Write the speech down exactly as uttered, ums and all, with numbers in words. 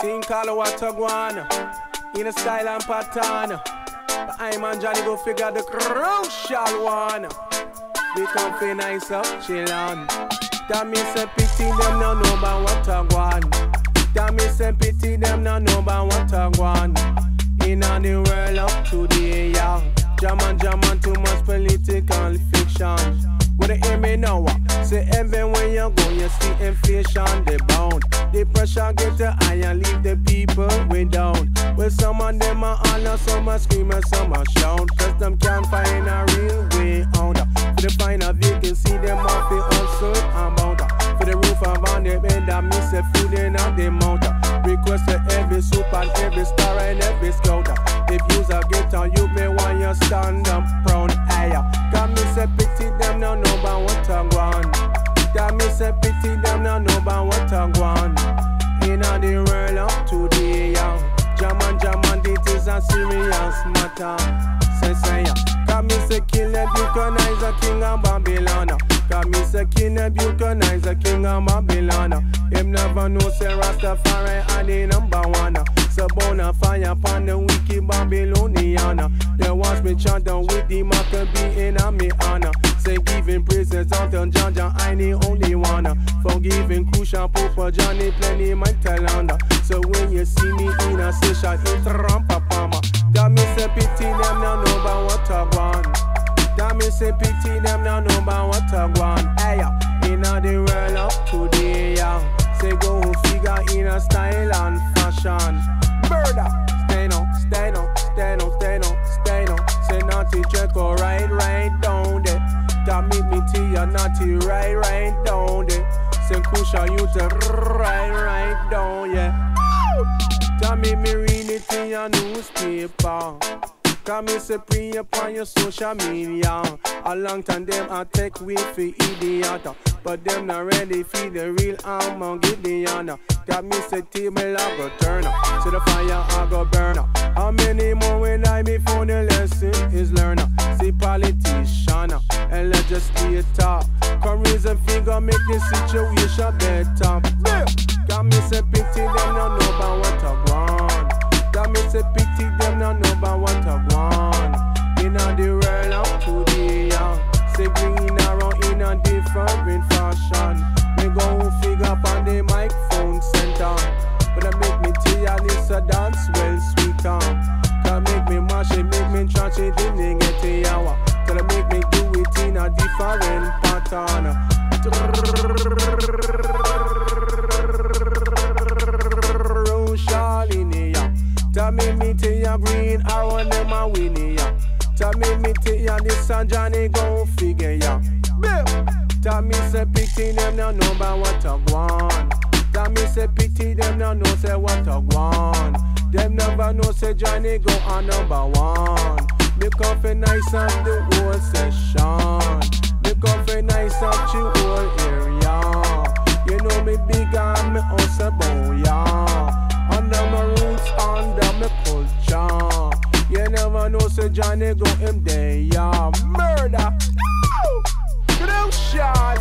Think all what a guana in a style and pattern. But I'm and Johnny go figure the crucial one. We come feel nice up, chill on. That me say pity them no know about what a guan. That me say pity them no know about what a guan. In all the world up to the yeah. Jaman jaman too much political fiction. What they hear me now? Say everywhere you go, you see inflation, they bound. The pressure get the high and leave the people way down. Well, some of them are holler, some are scream and some are shout. Cause them can't find a real way out. For the find a vacancy, them off the hustle and bound. For the roof of on the bed, that miss a food in on the mount. Request to every soup and every star and every scout. If you's a get on you, may want you stand up proud. Aye, got me say pity them now know about what I want. Got me say pity them now know about what I want. In all the world up to the young. Jaman jaman, it is a serious matter. Say say ya. Got me say kill Nebuchadnezzar, king of Babylon. Got me say kill Nebuchadnezzar, king of Babylon. Him never know say Rastafari are the number one. So burn a fire upon the wicked Babylonian. They watch me chant down with the Maccabee in a me honor. Say giving praises unto John John, I the only one. Forgiving Crucial Pope Johnny plenty my talent. So when you see me in a session, it's Rampapama. That me say pity them now know about what I want. That me say pity them now know about what I want. Hey, in a the world up to the young. Say go figure in a style and fashion. Murder, stay no, stay no, stay no, stay no, stay no. Say naughty check or right, right down there. That make me to you naughty right, right down there. Say Crucial you to right, right down, yeah. That make me read it in your newspaper. Cause me say pre upon your social media. A long time them I take way for idiot. But them not ready for the real Armageddon. Got me say table I go turn up. So the fire I go burn up. How many more will I before the lesson is learned? See politician and legislator. Come reason figure make the situation better. Got me say pity them not know about what I want. Got me say pity them not know about what I want. In a the world up to the young. Say green around in a different fashion. Me go figure up on the microphone center. But I make me tell ya this a dance well sweeter. Can make me mash it, make me trash it, didn't get a hour. Can I make me do it in a different pattern. Roshalinia. Tell me me tell ya green arrow them a winning ya. Tell me me tell ya this a Johnny gon' figure ya. Tell me say pity them now know about what I want. Tell me say pity them now know say what I want. Them never know say Johnny go on number one. Me come for nice up the whole session. Me come for nice up the whole area. You know me big and me also bow ya. Under my roots, under my culture. You never know say Johnny go him there, yeah. Murder. Crucial.